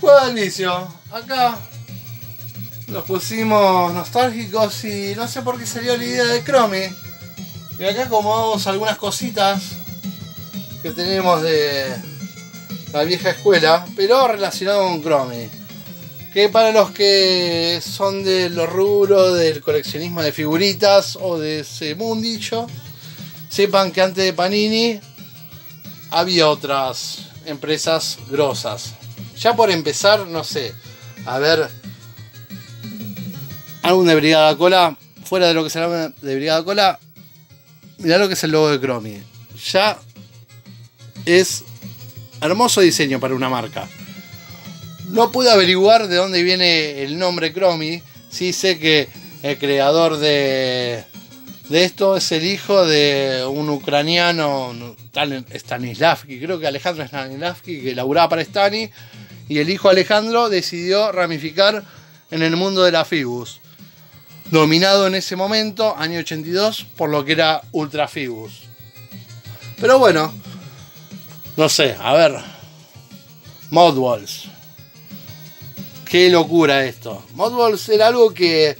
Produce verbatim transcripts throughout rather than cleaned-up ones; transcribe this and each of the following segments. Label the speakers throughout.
Speaker 1: Juego del vicio. Acá nos pusimos nostálgicos y no sé por qué salió la idea de Chromie. Y acá acomodamos algunas cositas que tenemos de la vieja escuela, pero relacionado con Chromie. Que para los que son de los rubros del coleccionismo de figuritas o de ese mundillo, sepan que antes de Panini había otras empresas grosas. Ya por empezar, no sé, a ver, álbum de Brigada Cola, fuera de lo que es el álbum de Brigada Cola, mirá lo que es el logo de Chromie. Ya es hermoso diseño para una marca. No pude averiguar de dónde viene el nombre Chromie. Sí sé que el creador de, de esto es el hijo de un ucraniano, Stanislavski, creo que Alejandro Stanislavski, que laburaba para Stani. Y el hijo Alejandro decidió ramificar en el mundo de la Fibus. Dominado en ese momento, año ochenta y dos, por lo que era Ultra Fibus. Pero bueno, no sé, a ver. Modballs. Qué locura esto. Modballs era algo que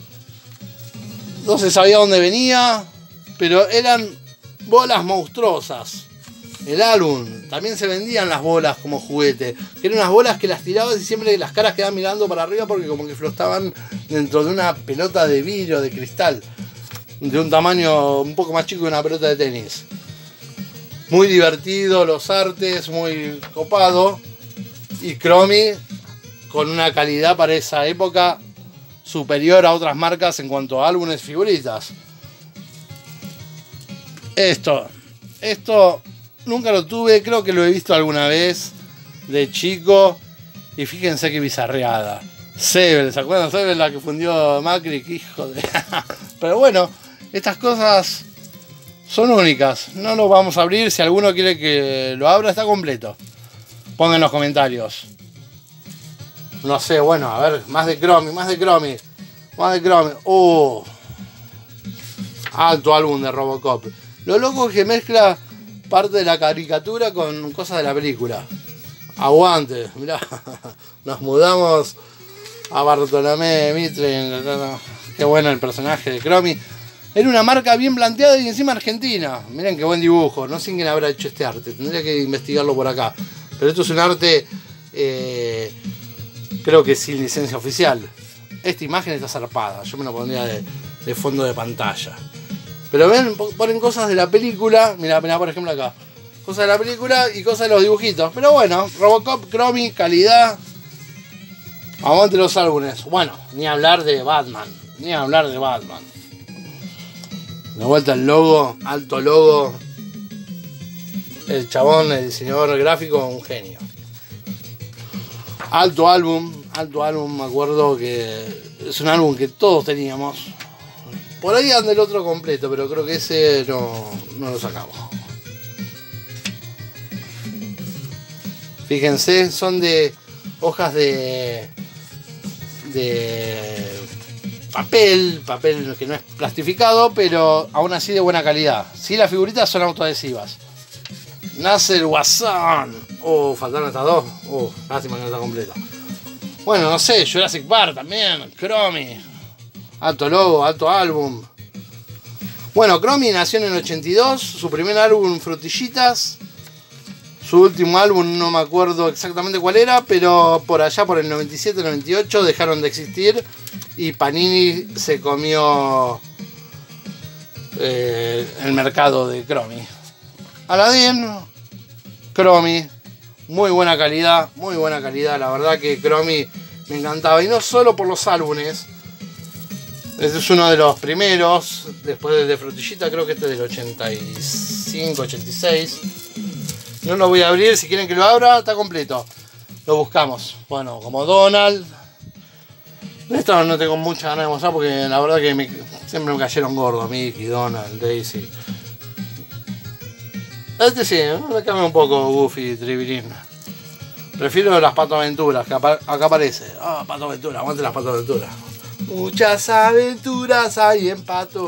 Speaker 1: no se sabía dónde venía, pero eran bolas monstruosas. El álbum, también se vendían las bolas como juguete, que eran unas bolas que las tirabas y siempre las caras quedaban mirando para arriba porque como que flotaban dentro de una pelota de vidrio, de cristal, de un tamaño un poco más chico que una pelota de tenis. Muy divertido, los artes, muy copado. Y Chromie con una calidad para esa época superior a otras marcas en cuanto a álbumes y figuritas. Esto, esto nunca lo tuve, creo que lo he visto alguna vez de chico. Y fíjense qué bizarreada. Sebel, ¿se acuerdan? Sebel, la que fundió Macri, que hijo de... Pero bueno, estas cosas son únicas. No lo vamos a abrir. Si alguno quiere que lo abra, está completo. Pongan en los comentarios. No sé, bueno, a ver, más de Chromie, más de Chromie. Más de Chromie. Oh. Alto álbum de Robocop. Lo loco es que mezcla parte de la caricatura con cosas de la película. Aguante, mirá. Nos mudamos a Bartolomé Mitre. Qué bueno el personaje de Chromie. Era una marca bien planteada y encima argentina. Miren qué buen dibujo. No sé quién habrá hecho este arte. Tendría que investigarlo por acá. Pero esto es un arte, eh, creo que sin licencia oficial. Esta imagen está zarpada. Yo me lo pondría de, de fondo de pantalla. Pero ven, ponen cosas de la película. Mirá, mirá, por ejemplo acá. Cosas de la película y cosas de los dibujitos. Pero bueno, Robocop, Chromie, calidad. Aguante los álbumes. Bueno, ni hablar de Batman. Ni hablar de Batman. De vuelta el logo, alto logo. El chabón, el diseñador gráfico, un genio. Alto álbum, alto álbum, me acuerdo que es un álbum que todos teníamos. Por ahí anda el otro completo, pero creo que ese no, no lo sacamos. Fíjense, son de hojas de, de papel, papel que no es plastificado, pero aún así de buena calidad. Sí, las figuritas son autoadhesivas. Nace el Guasón. Oh, faltaron estas dos. Oh, lástima que no está completa. Bueno, no sé, Jurassic Park también. Chromie. Alto logo, alto álbum. Bueno, Chromie nació en el ochenta y dos. Su primer álbum, Frutillitas. Su último álbum, no me acuerdo exactamente cuál era, pero por allá, por el noventa y siete noventa y ocho, dejaron de existir. Y Panini se comió eh, el mercado de Chromie. Aladdin, Chromie, muy buena calidad, muy buena calidad, la verdad que Chromie me encantaba, y no solo por los álbumes. Este es uno de los primeros, después del de Frutillita, creo que este es del ochenta y cinco, ochenta y seis. No lo voy a abrir, si quieren que lo abra, está completo. Lo buscamos, bueno, como Donald. Esto no tengo mucha ganas de mostrar porque la verdad que me, siempre me cayeron gordos, Mickey, Donald, Daisy. Este sí, me cambia un poco Goofy, Tribilín. Prefiero las Pato Aventuras, que acá aparece. Ah, oh, Pato Aventura, aguante las Pato Aventuras. Muchas aventuras hay en Pato.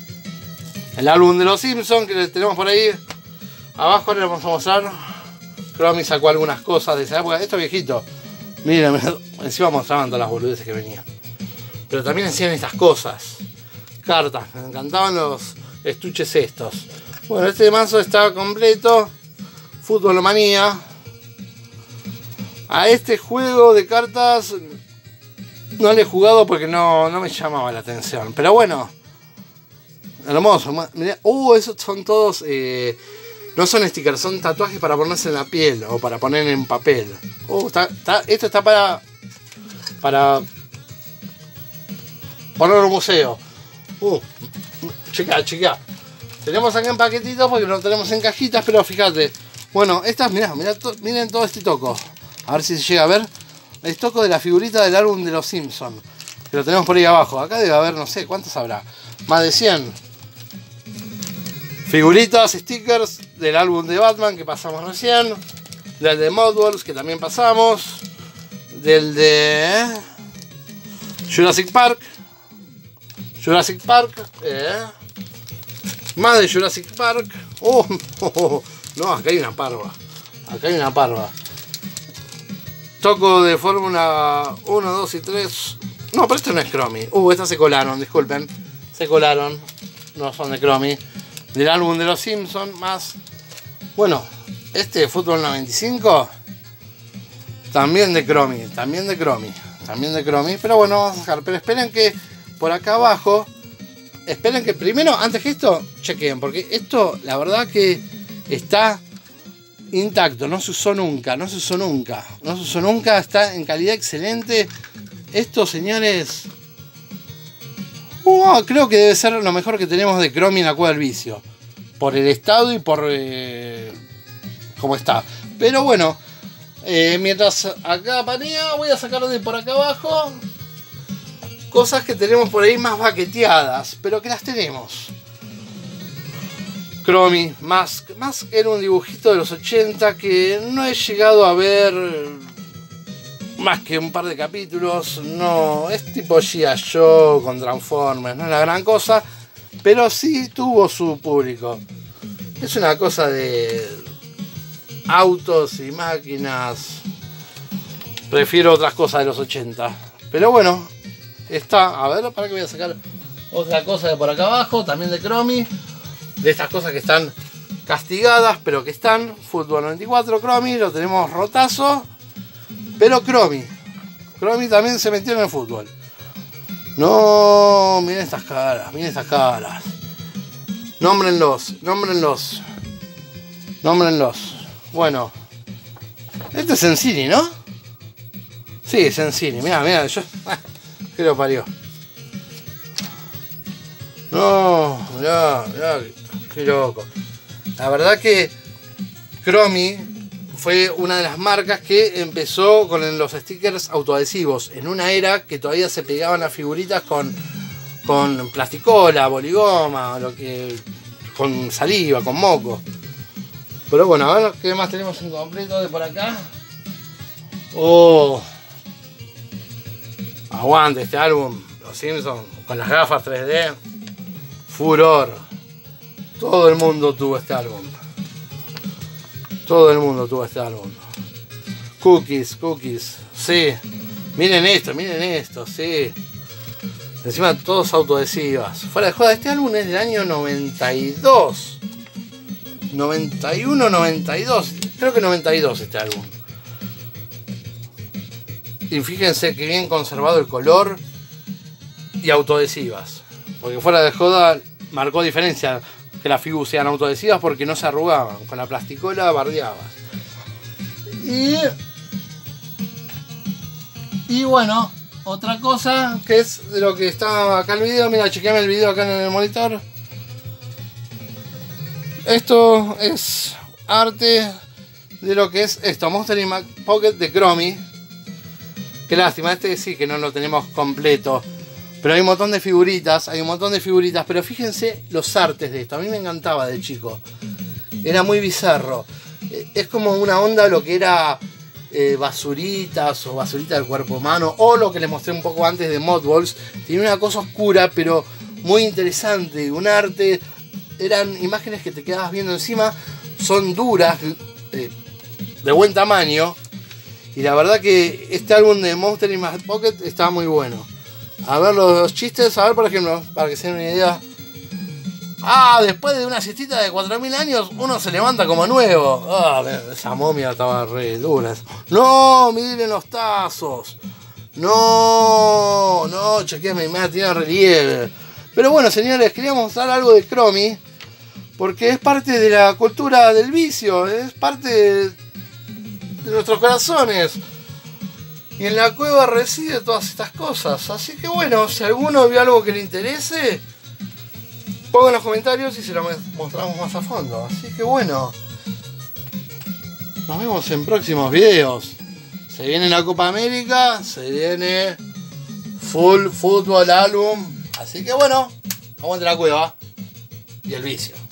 Speaker 1: El álbum de los Simpsons que tenemos por ahí. Abajo le vamos a mostrar. Cromi sacó algunas cosas de esa época. Esto es viejito. Miren, miren, encima mostraban todas las boludeces que venían. Pero también hacían estas cosas. Cartas, me encantaban los estuches estos. Bueno, este mazo estaba completo. Fútbol Manía. A este juego de cartas no le he jugado porque no, no me llamaba la atención. Pero bueno, hermoso. Mirá, uh, esos son todos... Eh, no son stickers, son tatuajes para ponerse en la piel o para poner en papel. Uh, está, está, esto está para... Para... poner en un museo. Uh, checa, checa. Tenemos acá en paquetitos porque lo tenemos en cajitas, pero fíjate. Bueno, estas, mirá, mirá to, miren todo este toco. A ver si se llega a ver. El toco de la figurita del álbum de los Simpsons. Que lo tenemos por ahí abajo. Acá debe haber, no sé, ¿cuántos habrá? Más de cien. Figuritas, stickers del álbum de Batman que pasamos recién. Del de Modworks que también pasamos. Del de Jurassic Park. Jurassic Park. Eh. Más de Jurassic Park. Oh, oh, oh. No, acá hay una parva. Acá hay una parva. Toco de Fórmula uno, dos y tres. No, pero esto no es Cromi. Uh, estas se colaron, disculpen. Se colaron. No son de Cromi. Del álbum de los Simpsons. Más. Bueno, este de Fútbol noventa y cinco. También de Cromi. También de Cromi. También de Cromi. Pero bueno, vamos a dejar. Pero esperen que por acá abajo. Esperen que primero, antes que esto, chequen. Porque esto, la verdad que está intacto, no se usó nunca, no se usó nunca, no se usó nunca, está en calidad excelente. Esto, señores, uh, creo que debe ser lo mejor que tenemos de Cromi en la Cueva del Vicio, por el estado y por eh, cómo está. Pero bueno, eh, mientras acá panea, voy a sacar de por acá abajo cosas que tenemos por ahí más baqueteadas, pero que las tenemos. Cromi, Mask. Mask era un dibujito de los ochenta que no he llegado a ver más que un par de capítulos. No, es tipo G I. Joe con Transformers, no es la gran cosa, pero sí tuvo su público. Es una cosa de autos y máquinas. Prefiero otras cosas de los ochenta. Pero bueno, está. A ver, para que voy a sacar otra cosa de por acá abajo, también de Cromi. De estas cosas que están castigadas, pero que están. Fútbol noventa y cuatro, Cromi, lo tenemos rotazo. Pero Cromi. Cromi también se metió en el fútbol. No, miren estas caras, miren estas caras. Nómbrenlos, nómbrenlos. Nómbrenlos. Bueno. Este es Sensini, ¿no? Sí, Sensini. Mira, mira, yo. ¿Qué lo parió? No, mirá, mirá, qué loco. La verdad que Cromi fue una de las marcas que empezó con los stickers autoadhesivos en una era que todavía se pegaban las figuritas con, con plasticola, boligoma, lo que, con saliva, con moco. Pero bueno, a ver qué más tenemos en completo de por acá. Oh, aguante este álbum, Los Simpsons, con las gafas tres D. Furor. Todo el mundo tuvo este álbum. Todo el mundo tuvo este álbum. Cookies, cookies. Sí. Miren esto, miren esto, sí. Encima todos autoadhesivas. Fuera de joda, este álbum es del año noventa y dos. noventa y uno, noventa y dos. Creo que noventa y dos este álbum. Y fíjense que bien conservado el color. Y autoadhesivas. Porque fuera de joda marcó diferencia que las figuras sean autoadhesivas porque no se arrugaban. Con la plasticola bardeabas. Y, y bueno, otra cosa que es de lo que está acá el video. Mira, chequeame el video acá en el monitor. Esto es arte de lo que es esto. Monster Mac Pocket de Cromi. Qué lástima, este sí que no lo tenemos completo. Pero hay un montón de figuritas, hay un montón de figuritas. Pero fíjense los artes de esto. A mí me encantaba de chico. Era muy bizarro. Es como una onda lo que era eh, basuritas o basuritas del cuerpo humano. O lo que les mostré un poco antes de Modballs. Tiene una cosa oscura pero muy interesante. Un arte. Eran imágenes que te quedabas viendo encima. Son duras. Eh, de buen tamaño. Y la verdad que este álbum de Monster in My Pocket está muy bueno. A ver los chistes, a ver por ejemplo, para que se den una idea. Ah, después de una siestita de cuatro mil años, uno se levanta como nuevo. Ah, esa momia estaba re dura. No, miren los tazos. No, no, chequeé, me tiene relieve. Pero bueno, señores, queríamos mostrar algo de Chromie. Porque es parte de la cultura del vicio. Es parte de, de nuestros corazones. Y en la cueva reside todas estas cosas. Así que bueno, si alguno vio algo que le interese, pongan en los comentarios y se lo mostramos más a fondo. Así que bueno, nos vemos en próximos videos. Se viene la Copa América, se viene full fútbol álbum. Así que bueno, aguante la cueva y el vicio.